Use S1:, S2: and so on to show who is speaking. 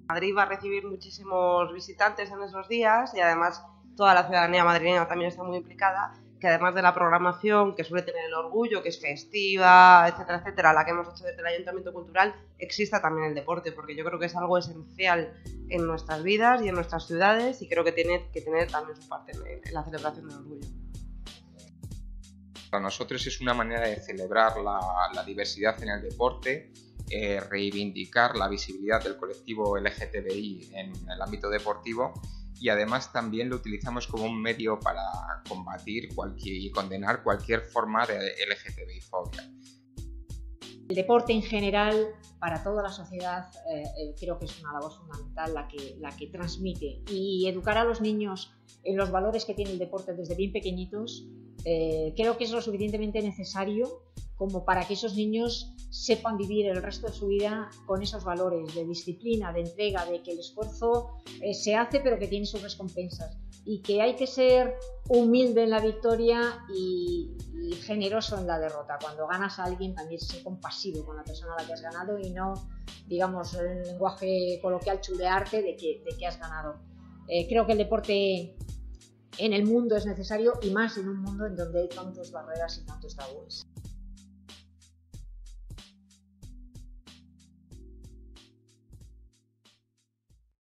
S1: Madrid va a recibir muchísimos visitantes en esos días y además toda la ciudadanía madrileña también está muy implicada, que además de la programación que suele tener el orgullo, que es festiva, etcétera, etcétera, la que hemos hecho desde el Ayuntamiento Cultural, exista también el deporte, porque yo creo que es algo esencial en nuestras vidas y en nuestras ciudades y creo que tiene que tener también su parte en la celebración del orgullo.
S2: Para nosotros es una manera de celebrar la diversidad en el deporte, reivindicar la visibilidad del colectivo LGTBI en el ámbito deportivo y además también lo utilizamos como un medio para combatir y condenar cualquier forma de LGTBI-fobia.
S3: El deporte en general, para toda la sociedad, creo que es una labor fundamental la que transmite, y educar a los niños en los valores que tiene el deporte desde bien pequeñitos, creo que es lo suficientemente necesario como para que esos niños sepan vivir el resto de su vida con esos valores de disciplina, de entrega, de que el esfuerzo se hace pero que tiene sus recompensas y que hay que ser humilde en la victoria y generoso en la derrota. Cuando ganas a alguien también ser compasivo con la persona a la que has ganado y no, digamos, en lenguaje coloquial, chulearte de que has ganado. Creo que el deporte en el mundo es necesario y más en un mundo en donde hay tantas barreras y tantos tabúes.